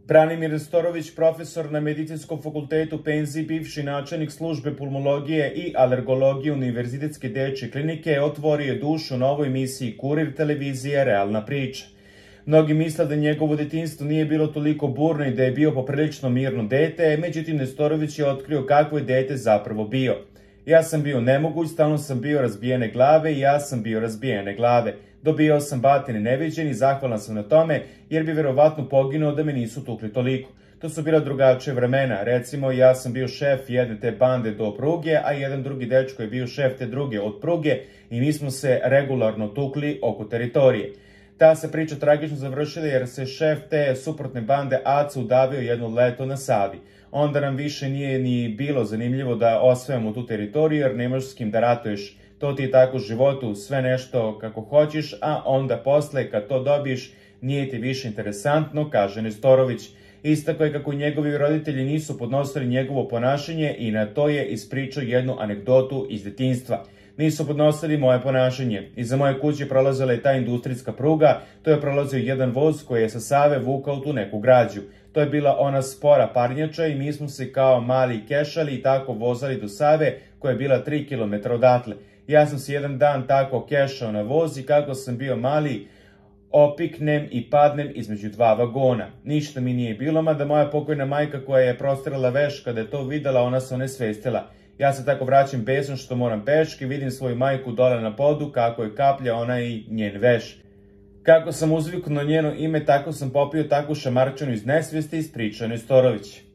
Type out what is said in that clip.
Branimir Nestorović, profesor na Medicinskom fakultetu u penziji, bivši načelnik službe pulmologije i alergologije Univerzitetske dečje klinike, otvorio je dušu na ovoj emisiji Kurir televizije Realna priča. Mnogi misle da njegovo detinjstvo nije bilo toliko burno i da je bio poprilično mirno dete, međutim Nestorović je otkrio kakvo je dete zapravo bio. Ja sam bio nemoguć, stalno sam bio razbijene glave i ja sam bio razbijene glave. Dobijao sam batine neviđen i zahvalan sam na tome, jer bi verovatno poginuo da me nisu tukli toliko. To su bila drugačije vremena, recimo ja sam bio šef jedne te bande do pruge, a jedan drugi dečko je bio šef te druge od pruge i mi smo se regularno tukli oko teritorije. Ta se priča tragično završila jer se šef te suprotne bande Aca udavio jedno leto na Savi. Onda nam više nije ni bilo zanimljivo da osvajamo tu teritoriju jer nemaš s kim da ratuješ. To ti je tako u životu, sve nešto kako hoćeš, a onda posle kad to dobiješ nije ti više interesantno, kaže Nestorović. Istako je kako njegovi roditelji nisu podnosili njegovo ponašanje i na to je ispričao jednu anegdotu iz detinjstva. Nisu podnosili moje ponašanje. Iza moje kuće prolazila je ta industrijska pruga, to je prolazio jedan voz koji je sa Save vukao tu neku građu. To je bila ona spora parnjača i mi smo se kao mali kešali i tako vozali do Save koja je bila 3 km odatle. Ja sam se jedan dan tako kešao na voz i kako sam bio mali, opiknem i padnem između dva vagona. Ništa mi nije bilo, mada moja pokojna majka koja je prostirala veš kada je to videla, ona se onesvestila. Ja se tako vraćam besan što moram peške, vidim svoju majku dole na podu kako je kaplja ona i njen veš. Kako sam uzviknuo na njeno ime, tako sam popio takvu šamarčanu iz nesvesti, ispričao Nestorović.